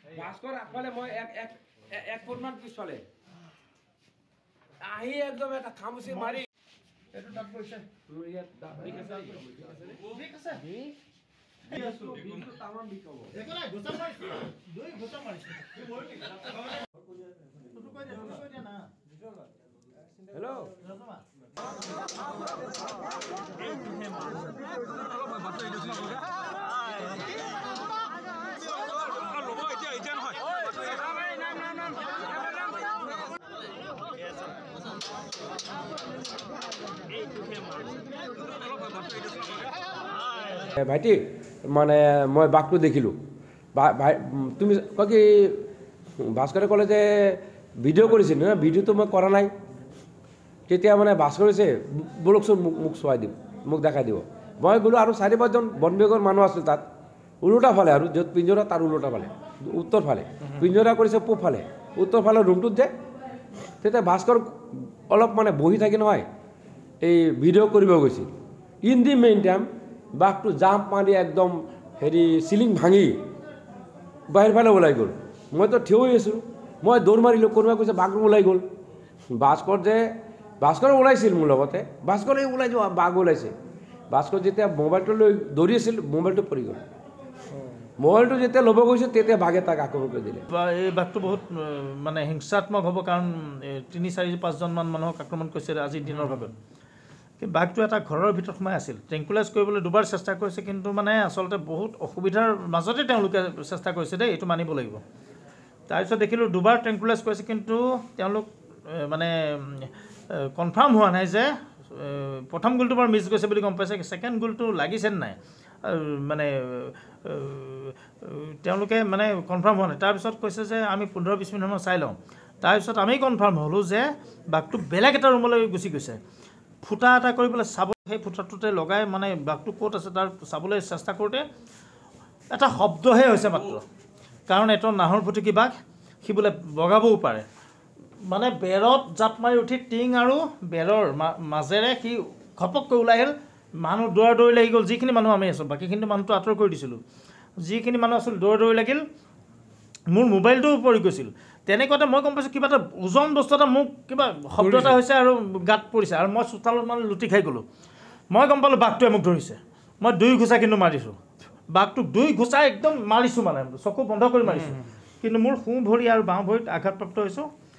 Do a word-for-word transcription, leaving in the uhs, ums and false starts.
ভাস্কৰ আগফালে মই এক এক এক ফুটমান পিছফালে আহি একদম এটা খামুচি মাৰি এইটো তাত পৰিছে মোৰ ইয়াত ঠিক আছে ঠিক আছে বিকটো বিকটো তামাম বিক হ'ব একো নাই গোচা মাৰিছে দুই গোচা মাৰিছে কি মৰি নেকি তুতু কৈ দে তুতু কৈ দে না হেল্ল' ভাইটি মানে মই বাঘটো দেখিলোঁ ভাই তুমি কয় কি ভাস্কৰে ক'লে যে ভিডিঅ' কৰিছিল ন ভিডিঅ'টো মই কৰা নাই তেতিয়া মানে ভাস্কৰে কৈছে বলকচোন মোক মোক চোৱাই দিব মোক দেখাই দিব মই গ'লোঁ আৰু চাৰি পাঁচজন বন বিভাগৰ মানুহ আছিল তাত ওলোটা ফালে আৰু য'ত পিঞ্জৰা তাৰ ওলোটা ফালে উত্তৰ ফালে পিঞ্জৰা কৰিছে পূব ফালে উত্তৰ ফালে ৰুমটোত যে তেতিয়া ভাস্কৰ অলপ মানে বহি থাকি নহয় এই ভিডিঅ' কৰিব গৈছিল ইন দি মেইন টাইম বাঘটো জাম্প মাৰি একদম হেৰি চিলিং ভাঙি বাহিৰ ফালে ওলাই গ'ল মইতো থিয় হৈ আছিলোঁ মই দৌৰ মাৰিলোঁ কোনোবাই কৈছে বাঘটো ওলাই গ'ল ভাস্কৰ যে ভাস্কৰ ওলাইছিল মোৰ লগতে ভাস্কৰে ওলাই যোৱা বাঘ ওলাইছে ভাস্কৰ যেতিয়া মোবাইলটো লৈ দৌৰি আছিল মোবাইলটো পৰি গ'ল মোবাইলটো যেতিয়া ল'ব গৈছে তেতিয়া বাঘে তাক আক্ৰমণ কৰি দিলে এই বাঘটো বহুত মানে হিংসাত্মক হ'ব কাৰণ তিনি চাৰি পাঁচজনমান মানুহক আক্ৰমণ কৰিছে আজিৰ দিনৰ ভাগত বাঘটো এটা ঘৰৰ ভিতৰত সোমাই আছিল ট্ৰেংকুলাইজ কৰিবলৈ দুবাৰ চেষ্টা কৰিছে কিন্তু মানে আচলতে বহুত অসুবিধাৰ মাজতে তেওঁলোকে চেষ্টা কৰিছে দেই এইটো মানিব লাগিব তাৰপিছত দেখিলোঁ দুবাৰ ট্ৰেংকুলাইজ কৰিছে কিন্তু তেওঁলোক মানে কনফাৰ্ম হোৱা নাই যে প্ৰথম গোলটো বাৰু মিছ গৈছে বুলি গম পাইছে ছেকেণ্ড গোলটো লাগিছে নাই মানে তেওঁলোকে মানে কনফাৰ্ম হোৱা নাই তাৰপিছত কৈছে যে আমি পোন্ধৰ বিছ মিনিটমান চাই লওঁ তাৰপিছত আমি কনফাৰ্ম হ'লোঁ যে বাঘটো বেলেগ এটা ৰুমলৈ গুচি গৈছে ফুটা এটা কৰি পেলাই চাব সেই ফুটাটোতে লগাই মানে বাঘটো ক'ত আছে তাৰ চাবলৈ চেষ্টা কৰোঁতে এটা শব্দহে হৈছে মাত্ৰ কাৰণ এইটো নাহৰ ফুটুকী বাঘ সি বোলে বগাবও পাৰে মানে বেৰত জাপ মাৰি উঠি টিং আৰু বেৰৰ মাজেৰে সি ঘপককৈ ওলাই আহিল মানুহ দৌৰা দৌৰি লাগি গ'ল যিখিনি মানুহ আমি আছোঁ বাকীখিনি মানুহটো আঁতৰ কৰি দিছিলোঁ যিখিনি মানুহ আছিল দৌৰা দৌৰি লাগিল মোৰ মোবাইলটোও পৰি গৈছিল তেনেকুৱাতে মই গম পাইছোঁ কিবা এটা ওজন বস্তু এটা মোক কিবা শব্দ এটা হৈছে আৰু গাত পৰিছে আৰু মই চোতালত মানে লুটি খাই গ'লোঁ মই গম পালোঁ বাঘটোৱে মোক ধৰিছে মই দুই ঘোচা কিন্তু মাৰিছোঁ বাঘটোক দুই ঘোচা একদম মাৰিছোঁ মানে চকু বন্ধ কৰি মাৰিছোঁ কিন্তু মোৰ সোঁ ভৰি আৰু বাওঁ ভৰিত আঘাতপ্ৰাপ্ত হৈছোঁ